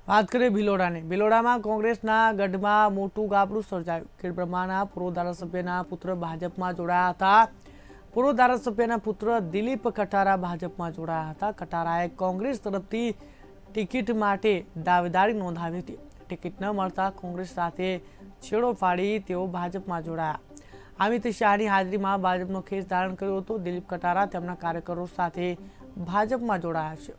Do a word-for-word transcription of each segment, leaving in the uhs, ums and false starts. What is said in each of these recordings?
बात करें भीलोडानी भीलोड़ा में कांग्रेसना गढ़ में मोटू गाबड़ू सर्जायु। खेड़ब्रह्माना पूर्व धारासभ्यना पुत्र भाजप में जोड़ाया था। पूर्व धारासभ्यना पुत्र दिलीप कटारा भाजप में जोड़ाया था। कटाराए कांग्रेस तरफथी टिकिट माटे दावेदारी नोंधावी हती। टिकिट न मळता कांग्रेस साथे छेड़ो फाड़ी तेओ भाजप में जोड़ाया। अमित शाहनी हाजरी में भाजपनो खेस धारण कर्यो हतो। दिलीप कटारा तेमना कार्यकरो साथे भाजप में जोड़ाया छे।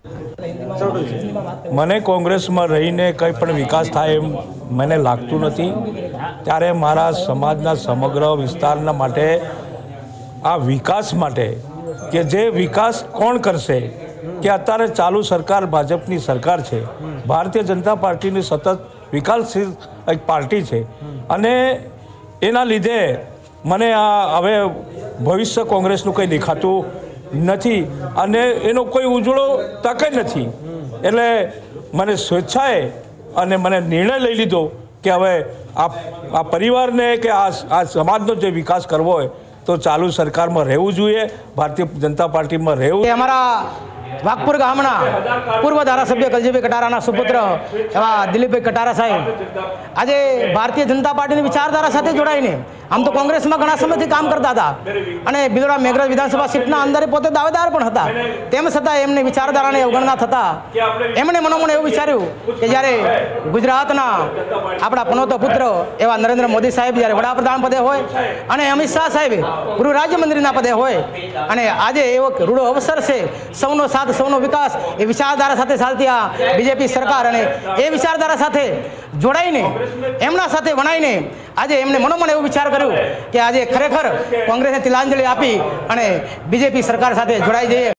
मने कांग्रेस में रहीने कई पण विकास थाय एम मने लागतुं नथी। त्यारे मारा समाजना समग्र विस्तारना माटे आ विकास माटे के जे विकास कोण करशे के अत्यारे चालू सरकार भाजपनी सरकार छे। भारतीय जनता पार्टी सतत विकासशील एक पार्टी छे अने एना लीधे मने आ हवे भविष्य कांग्रेसनुं कंई देखातुं નથી અને એનો કોઈ ઉજળો તક નથી। એટલે મને સ્વેચ્છાએ અને મને નિર્ણય લઈ લીધો કે હવે આ આ પરિવારને કે આ આ સમાજનો જે વિકાસ કરવો હોય તો ચાલુ સરકારમાં રહેવું જોઈએ, ભારતીય જનતા પાર્ટીમાં રહેવું। અમારા वाघपुर गामना पूर्व धारासभ्य कलजीभाई कटाराना सुपुत्र एवा दिलीपभाई कटारा साहेब आज भारतीय जनता पार्टी विचारधारा साथ जोड़ाईने आम तो कांग्रेस में घना समय काम करता था और भीलोड़ा मेघरज विधानसभा सीटना अंदर पोते दावेदार पण हता। तेम छतां एमनी विचारधाराने अवगणना थता एमणे मनोमन एवुं विचार्युं के ज्यारे गुजरातना आपणा पनोतो पुत्र एवा नरेन्द्र मोदी साहेब ज्यारे वडाप्रधान पदे होय अने अमित शाह साहेब गृह राज्यमंत्रीना पदे होय अने आजे एवो रूड़ो अवसर छे सौनो साथ सौनो विकास ए विचारधारा साथे चालती आ बीजेपी सरकार अने ए विचारधारा साथे जोड़ाईने एमना साथे वणाईने आजे एमने मनोमन एवो विचार कर्यो कि आजे खरेखर कांग्रेसने तिलांजलि आपी अने बीजेपी सरकार साथे जोड़ाई जईए।